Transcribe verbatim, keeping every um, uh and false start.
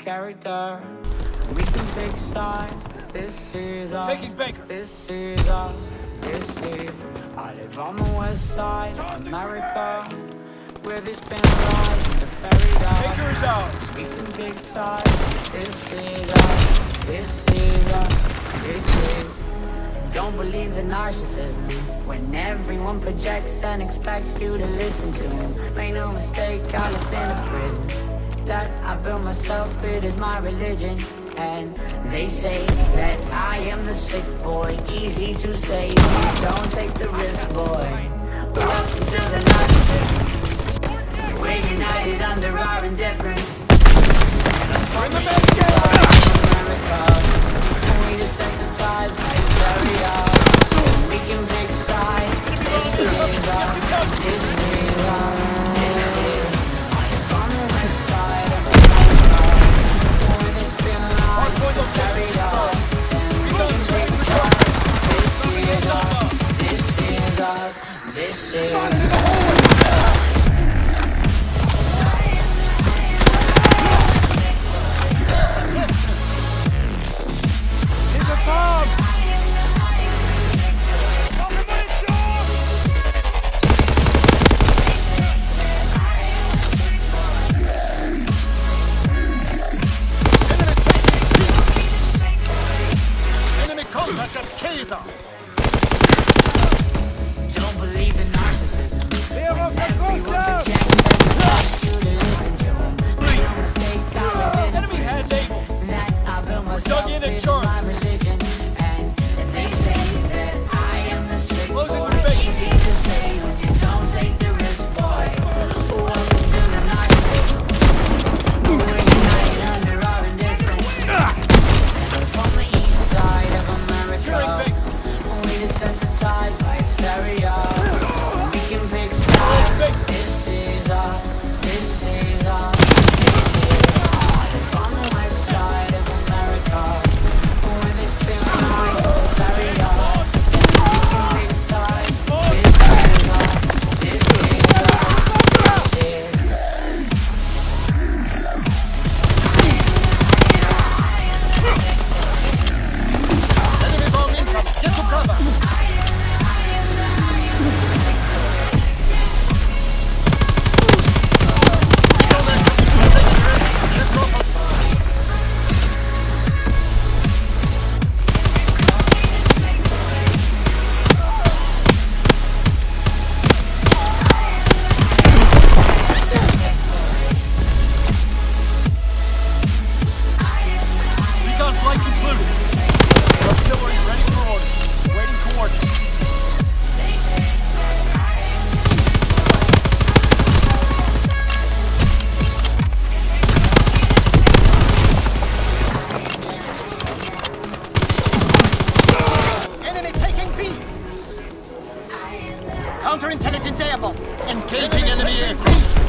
character. We can pick sides, but this is us. Taking Baker. This is us. This is. I live on the west side of America, where there's been rise and the ferry dive. Baker is ours. We can pick sides. This is us. This is us. This is. Don't believe the narcissism when everyone projects and expects you to listen to them. Make no mistake, I live in a prison that I built myself. It is my religion. And they say that I am the sick boy. Easy to say, don't take the risk, boy. Welcome to the narcissism. We're united under our indifference. And I'm from the east side of America. We desensitized by hysteria. We can pick sides. This is us. This is us. This is. I am from the west side of America, where there's been lies and stereotypes. We can pick sides. This is us. This is us. This is. Don't believe in narcissism. Everyone projects and expects you to listen to them. Make no mistake, I live in a prison that I built myself. It is my religion. And they say that I am the sick boy. Easy to say when you don't take the risk, boy. Welcome to the narcissism. We're united under our indifference. And from the east side of America, desensitized by hysteria. We can pick sides. This is us. This is us. This is us. On the west side of America, where there's been lies and hysteria. We can pick sides. This is us. This is us. This is. Enemy bomb incoming. Get to cover. Counterintelligence airborne. Engaging enemy aircraft.